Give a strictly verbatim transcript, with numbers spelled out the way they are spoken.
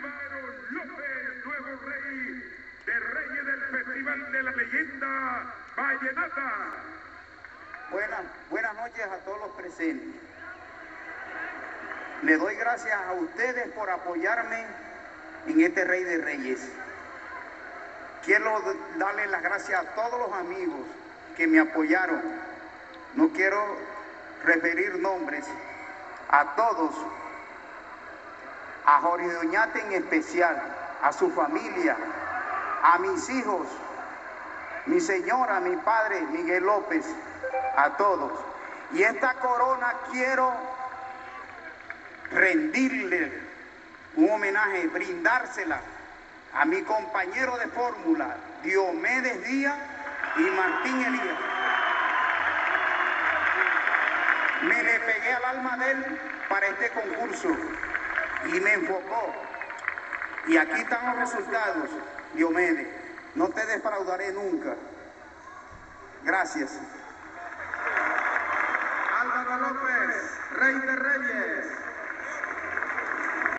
Álvaro López, nuevo rey de Reyes del Festival de la Leyenda Vallenata. Buenas, buenas noches a todos los presentes. Le doy gracias a ustedes por apoyarme en este Rey de Reyes. Quiero darle las gracias a todos los amigos que me apoyaron. No quiero referir nombres. A todos, a Jorge Oñate en especial, a su familia, a mis hijos, mi señora, mi padre, Miguel López, a todos. Y esta corona quiero rendirle un homenaje, brindársela a mi compañero de fórmula, Diomedes Díaz y Martín Elías. Me le pegué al alma de él para este concurso y me enfocó. Y aquí están los resultados, Diomedes. No te defraudaré nunca. Gracias. Álvaro López, Rey de Reyes.